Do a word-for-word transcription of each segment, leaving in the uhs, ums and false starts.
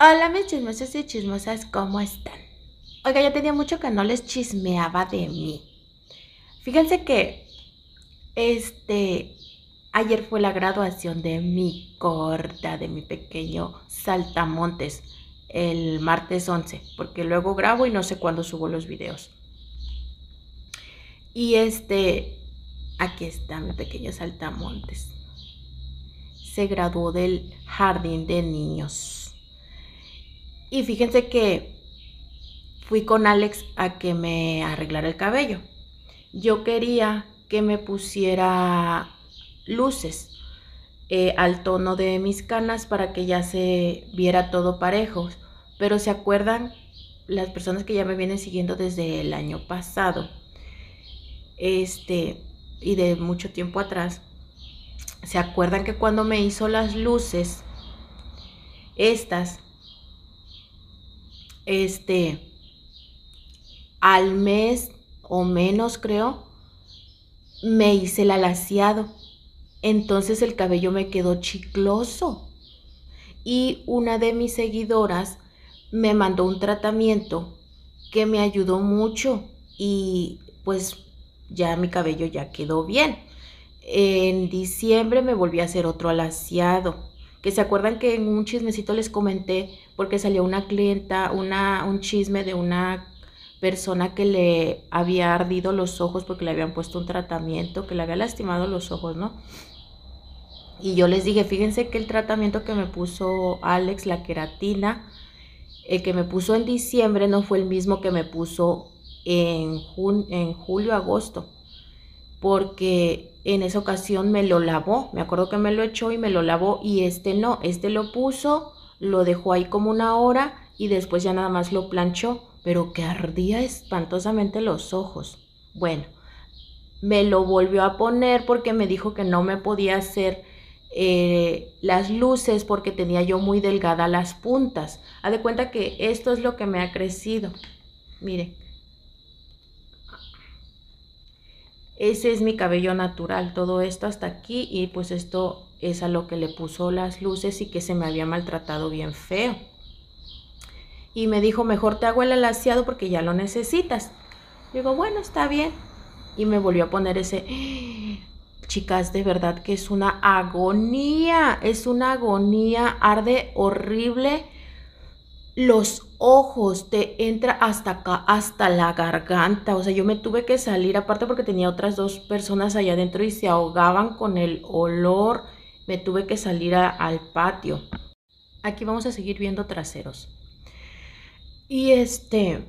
Hola mis chismosos y chismosas, ¿cómo están? Oiga, ya tenía mucho que no les chismeaba de mí. Fíjense que, este, ayer fue la graduación de mi corta, de mi pequeño saltamontes, el martes once, porque luego grabo y no sé cuándo subo los videos. Y este, aquí está mi pequeño saltamontes. Se graduó del jardín de niños. Y fíjense que fui con Alex a que me arreglara el cabello. Yo quería que me pusiera luces eh, al tono de mis canas para que ya se viera todo parejo. Pero ¿se acuerdan? Las personas que ya me vienen siguiendo desde el año pasado, este, y de mucho tiempo atrás, ¿se acuerdan que cuando me hizo las luces, estas, este, al mes o menos creo, me hice el alaciado? Entonces el cabello me quedó chicloso. Y una de mis seguidoras me mandó un tratamiento que me ayudó mucho y pues ya mi cabello ya quedó bien. En diciembre me volví a hacer otro alaciado, que se acuerdan que en un chismecito les comenté porque salió una clienta, una, un chisme de una persona que le había ardido los ojos porque le habían puesto un tratamiento que le había lastimado los ojos, ¿no? Y yo les dije, fíjense que el tratamiento que me puso Alex, la queratina, el que me puso en diciembre no fue el mismo que me puso en, jun en julio, agosto, porque en esa ocasión me lo lavó. Me acuerdo que me lo echó y me lo lavó, y este no, este lo puso, lo dejó ahí como una hora y después ya nada más lo planchó, pero que ardía espantosamente los ojos. Bueno, me lo volvió a poner porque me dijo que no me podía hacer eh, las luces porque tenía yo muy delgada las puntas. Haz de cuenta que esto es lo que me ha crecido. Miren, ese es mi cabello natural, todo esto hasta aquí, y pues esto es a lo que le puso las luces y que se me había maltratado bien feo. Y me dijo, mejor te hago el alaciado porque ya lo necesitas. Digo, bueno, está bien. Y me volvió a poner ese... Chicas, de verdad que es una agonía, es una agonía, arde horrible. Los ojos, te entra hasta acá, hasta la garganta. O sea, yo me tuve que salir, aparte porque tenía otras dos personas allá adentro y se ahogaban con el olor. Me tuve que salir a, al patio. Aquí vamos a seguir viendo traseros. Y este...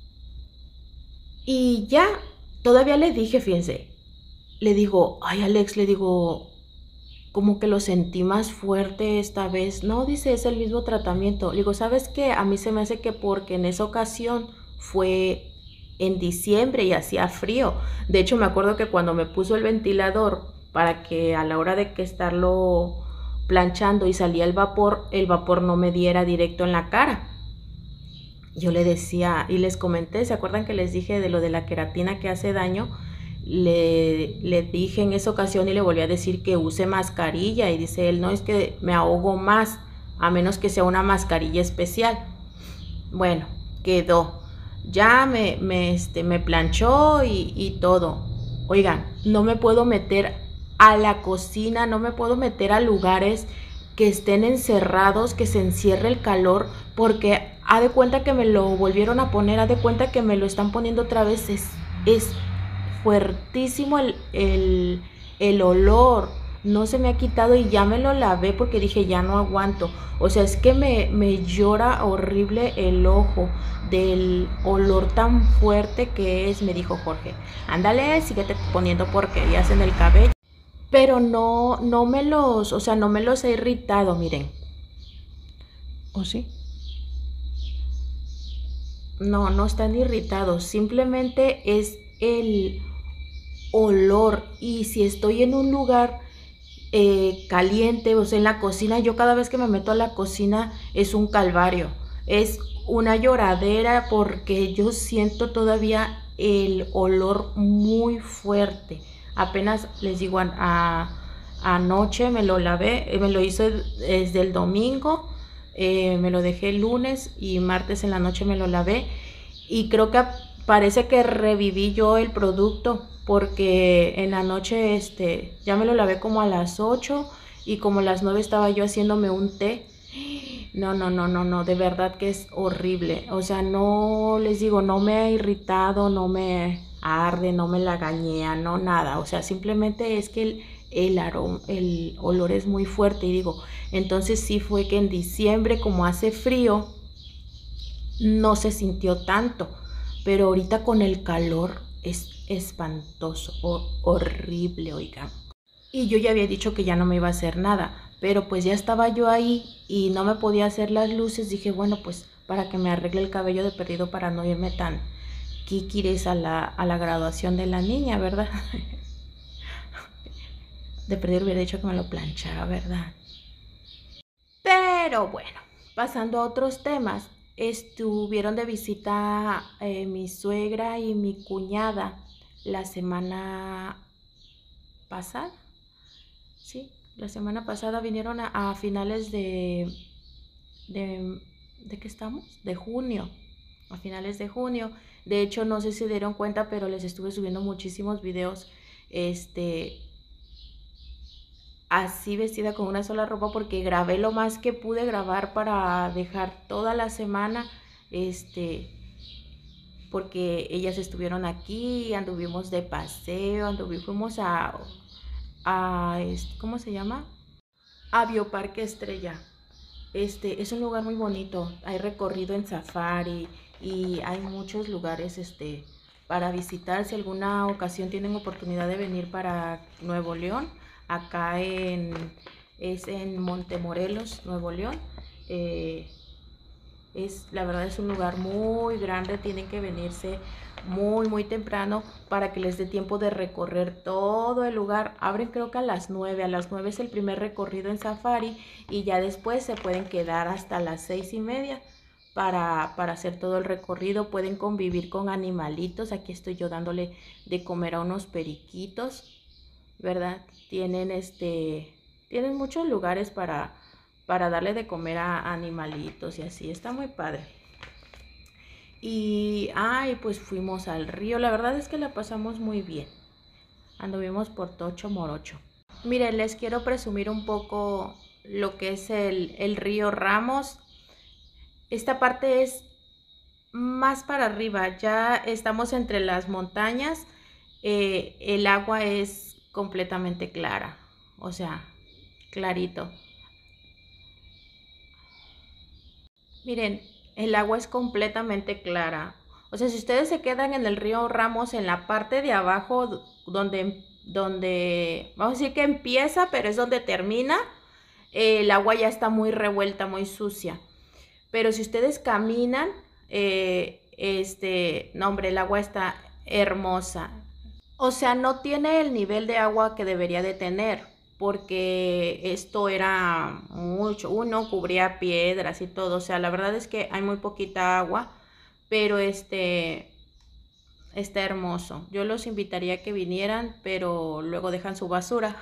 Y ya, todavía le dije, fíjense, le digo, ay Alex, le digo, como que lo sentí más fuerte esta vez. No, dice, es el mismo tratamiento. Le digo, ¿sabes qué? A mí se me hace que porque en esa ocasión fue en diciembre y hacía frío. De hecho, me acuerdo que cuando me puso el ventilador para que a la hora de que estarlo planchando y salía el vapor, el vapor no me diera directo en la cara. Yo le decía, y les comenté, ¿se acuerdan que les dije de lo de la queratina que hace daño? Le, le dije en esa ocasión y le volví a decir que use mascarilla, y dice él, no, es que me ahogo más, a menos que sea una mascarilla especial. Bueno, quedó. Ya me, me, este, me planchó y, y todo. Oigan, no me puedo meter a la cocina, no me puedo meter a lugares que estén encerrados, que se encierre el calor, porque haz de cuenta que me lo volvieron a poner, haz de cuenta que me lo están poniendo otra vez. Es, es fuertísimo el, el, el olor, no se me ha quitado y ya me lo lavé porque dije, ya no aguanto. O sea, es que me, me llora horrible el ojo del olor tan fuerte que es. Me dijo Jorge, ándale, síguete poniendo porquerías en el cabello. Pero no, no me los, o sea, no me los he irritado, miren. ¿O sí? No, no están irritados, simplemente es el olor. Y si estoy en un lugar eh, caliente, o sea, en la cocina, yo cada vez que me meto a la cocina es un calvario, es una lloradera porque yo siento todavía el olor muy fuerte. Apenas les digo, a, a, anoche me lo lavé, me lo hice desde el domingo. Eh, me lo dejé el lunes y martes en la noche me lo lavé. Y creo que parece que reviví yo el producto, porque en la noche este, ya me lo lavé como a las ocho y como a las nueve estaba yo haciéndome un té. No, no, no, no, no, de verdad que es horrible. O sea, no les digo, no me ha irritado, no me arde, no me lagañea, no nada. O sea, simplemente es que el, el aroma, el olor es muy fuerte. Y digo, entonces sí fue que en diciembre, como hace frío, no se sintió tanto. Pero ahorita con el calor es espantoso, o, horrible, oiga. Y yo ya había dicho que ya no me iba a hacer nada, pero pues ya estaba yo ahí y no me podía hacer las luces. Dije, bueno, pues para que me arregle el cabello de perdido, para no irme tan quiquires a la, a la graduación de la niña, ¿verdad? De perdido hubiera dicho que me lo planchara, ¿verdad? Pero bueno, pasando a otros temas, estuvieron de visita eh, mi suegra y mi cuñada la semana pasada. Sí, la semana pasada vinieron a, a finales de, de, ¿de qué estamos? De junio, a finales de junio. De hecho, no sé si se dieron cuenta, pero les estuve subiendo muchísimos videos, este, así vestida con una sola ropa, porque grabé lo más que pude grabar para dejar toda la semana, este, porque ellas estuvieron aquí, anduvimos de paseo, anduvimos, fuimos a, a, ¿cómo se llama? A Bioparque Estrella. Este es un lugar muy bonito, hay recorrido en safari y hay muchos lugares este, para visitar. Si alguna ocasión tienen oportunidad de venir para Nuevo León, acá en, es en Montemorelos, Nuevo León. Eh, es, la verdad es un lugar muy grande, tienen que venirse muy muy temprano para que les dé tiempo de recorrer todo el lugar. Abren creo que a las nueve, a las nueve es el primer recorrido en safari y ya después se pueden quedar hasta las seis y media para, para hacer todo el recorrido. Pueden convivir con animalitos, aquí estoy yo dándole de comer a unos periquitos, ¿verdad? Tienen este, tienen muchos lugares para, para darle de comer a animalitos y así, está muy padre. Y, ay, pues fuimos al río. La verdad es que la pasamos muy bien. Anduvimos por Tocho Morocho. Miren, les quiero presumir un poco lo que es el, el río Ramos. Esta parte es más para arriba. Ya estamos entre las montañas. Eh, el agua es completamente clara. O sea, clarito. Miren, el agua es completamente clara. O sea, si ustedes se quedan en el río Ramos, en la parte de abajo, donde, donde vamos a decir que empieza, pero es donde termina, eh, el agua ya está muy revuelta, muy sucia. Pero si ustedes caminan, eh, este, no hombre, el agua está hermosa. O sea, no tiene el nivel de agua que debería de tener, porque esto era mucho, uno cubría piedras y todo. O sea, la verdad es que hay muy poquita agua, pero este está hermoso. Yo los invitaría a que vinieran, pero luego dejan su basura.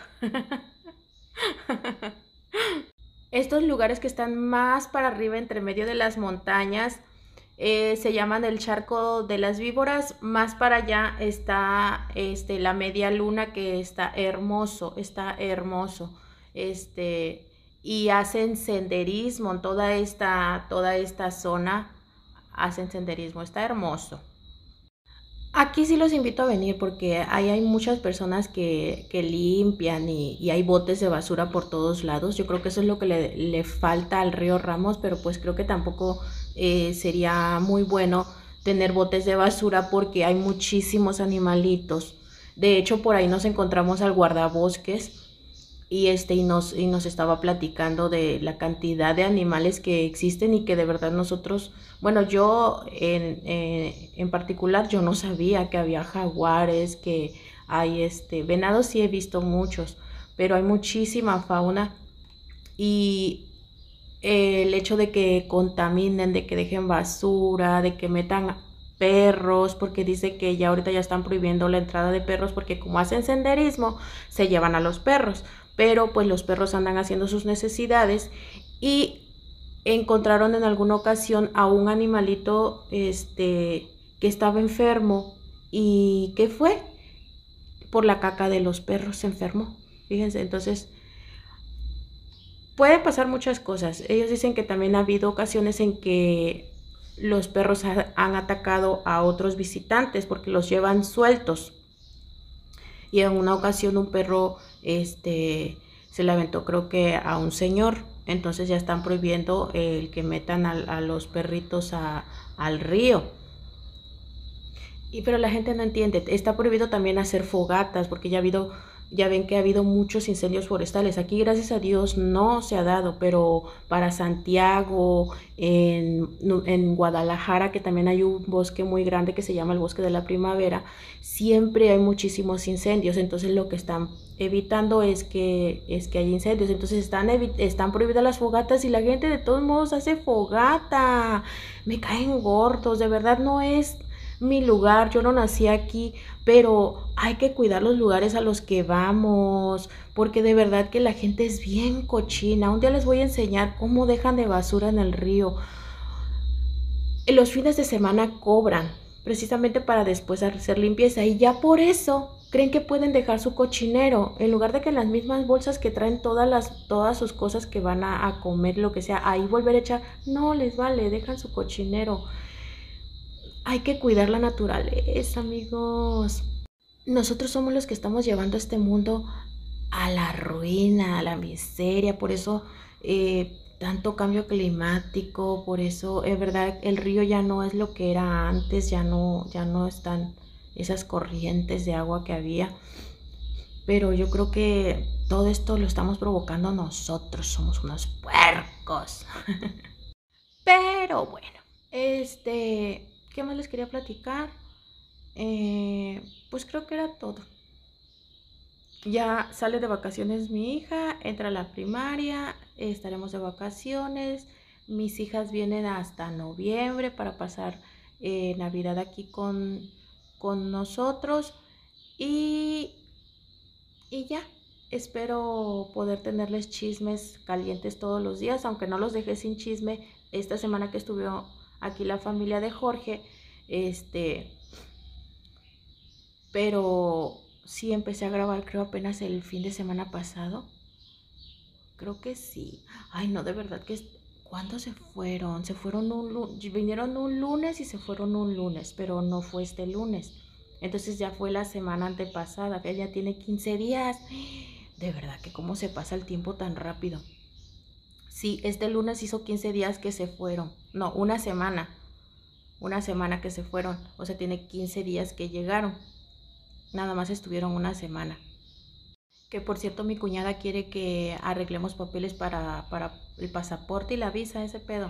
Estos lugares que están más para arriba, entre medio de las montañas, eh, se llaman el Charco de las Víboras. Más para allá está este, la Media Luna, que está hermoso, está hermoso. Este, y hacen senderismo en toda esta, toda esta zona, hacen senderismo, está hermoso. Aquí sí los invito a venir porque ahí hay muchas personas que, que limpian y, y hay botes de basura por todos lados. Yo creo que eso es lo que le, le falta al río Ramos, pero pues creo que tampoco eh, sería muy bueno tener botes de basura porque hay muchísimos animalitos. De hecho, por ahí nos encontramos al guardabosques y este y nos, y nos estaba platicando de la cantidad de animales que existen y que de verdad nosotros, bueno, yo en, eh, en particular yo no sabía que había jaguares, que hay este venados, sí he visto muchos, pero hay muchísima fauna. Y el hecho de que contaminen, de que dejen basura, de que metan perros, porque dice que ya ahorita ya están prohibiendo la entrada de perros porque como hacen senderismo se llevan a los perros, pero pues los perros andan haciendo sus necesidades y encontraron en alguna ocasión a un animalito este, que estaba enfermo. ¿Y qué fue? Por la caca de los perros se enfermó. Fíjense, entonces pueden pasar muchas cosas. Ellos dicen que también ha habido ocasiones en que los perros ha, han atacado a otros visitantes porque los llevan sueltos. Y en una ocasión un perro este, se le aventó, creo que a un señor. Entonces ya están prohibiendo el que metan a, a los perritos a, al río. Y pero la gente no entiende. Está prohibido también hacer fogatas porque ya ha habido, ya ven que ha habido muchos incendios forestales. Aquí gracias a Dios no se ha dado, pero para Santiago, en, en Guadalajara, que también hay un bosque muy grande que se llama el Bosque de la Primavera, siempre hay muchísimos incendios. Entonces lo que están evitando es que, es que haya incendios. Entonces están, están prohibidas las fogatas y la gente de todos modos hace fogata. Me caen gordos, de verdad no es mi lugar, yo no nací aquí, pero hay que cuidar los lugares a los que vamos, porque de verdad que la gente es bien cochina. Un día les voy a enseñar cómo dejan de basura en el río. En los fines de semana cobran, precisamente para después hacer limpieza, y ya por eso creen que pueden dejar su cochinero, en lugar de que en las mismas bolsas que traen todas las todas sus cosas que van a, a comer, lo que sea, ahí volver a echar. No les vale, dejan su cochinero. Hay que cuidar la naturaleza, amigos. Nosotros somos los que estamos llevando este mundo a la ruina, a la miseria. Por eso eh, tanto cambio climático, por eso es verdad, el río ya no es lo que era antes, ya no, ya no están esas corrientes de agua que había. Pero yo creo que todo esto lo estamos provocando nosotros, somos unos puercos. Pero bueno, este... ¿qué más les quería platicar? Eh, pues creo que era todo. Ya sale de vacaciones mi hija, entra a la primaria, estaremos de vacaciones. Mis hijas vienen hasta noviembre para pasar eh, Navidad aquí con, con nosotros. Y, y ya, espero poder tenerles chismes calientes todos los días, aunque no los dejé sin chisme. Esta semana que estuvo aquí la familia de Jorge, este, pero sí empecé a grabar, creo apenas el fin de semana pasado, creo que sí. Ay, no, de verdad que, ¿cuándo se fueron? Se fueron un, vinieron un lunes y se fueron un lunes, pero no fue este lunes. Entonces ya fue la semana antepasada, que ella tiene quince días. De verdad que cómo se pasa el tiempo tan rápido. Sí, este lunes hizo quince días que se fueron. No, una semana. Una semana que se fueron. O sea, tiene quince días que llegaron. Nada más estuvieron una semana. Que por cierto, mi cuñada quiere que arreglemos papeles para, para el pasaporte y la visa, ese pedo.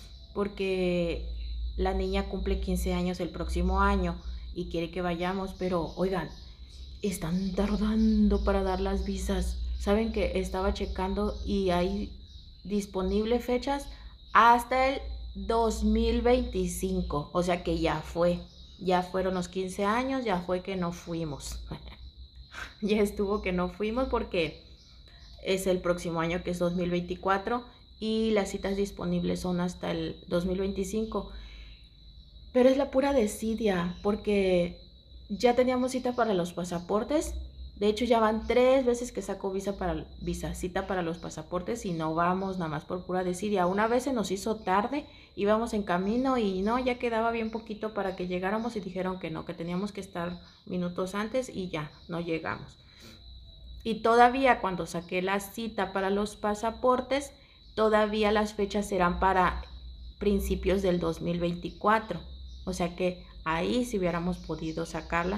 Porque la niña cumple quince años el próximo año y quiere que vayamos. Pero, oigan, están tardando para dar las visas. Saben que estaba checando y hay disponibles fechas hasta el dos mil veinticinco, o sea que ya fue, ya fueron los quince años, ya fue que no fuimos. Ya estuvo que no fuimos porque es el próximo año, que es dos mil veinticuatro, y las citas disponibles son hasta el dos mil veinticinco. Pero es la pura desidia, porque ya teníamos cita para los pasaportes. De hecho, ya van tres veces que saco visa para visa, cita para los pasaportes, y no vamos, nada más por pura desidia. Una vez se nos hizo tarde, íbamos en camino y no, ya quedaba bien poquito para que llegáramos y dijeron que no, que teníamos que estar minutos antes y ya, no llegamos. Y todavía cuando saqué la cita para los pasaportes, todavía las fechas eran para principios del dos mil veinticuatro. O sea que ahí sí hubiéramos podido sacarla,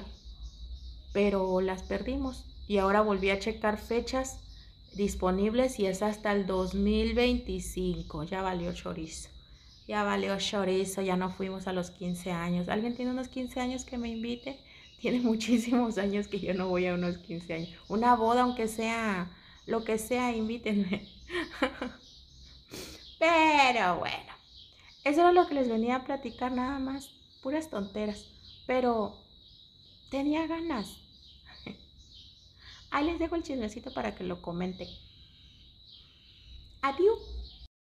pero las perdimos. Y ahora volví a checar fechas disponibles y es hasta el dos mil veinticinco. Ya valió chorizo. Ya valió chorizo, ya no fuimos a los quince años. ¿Alguien tiene unos quince años que me invite? Tiene muchísimos años que yo no voy a unos quince años. Una boda, aunque sea, lo que sea, invítenme. Pero bueno, eso era lo que les venía a platicar, nada más. Puras tonteras. Pero tenía ganas. Ahí les dejo el chismecito para que lo comenten. Adiós.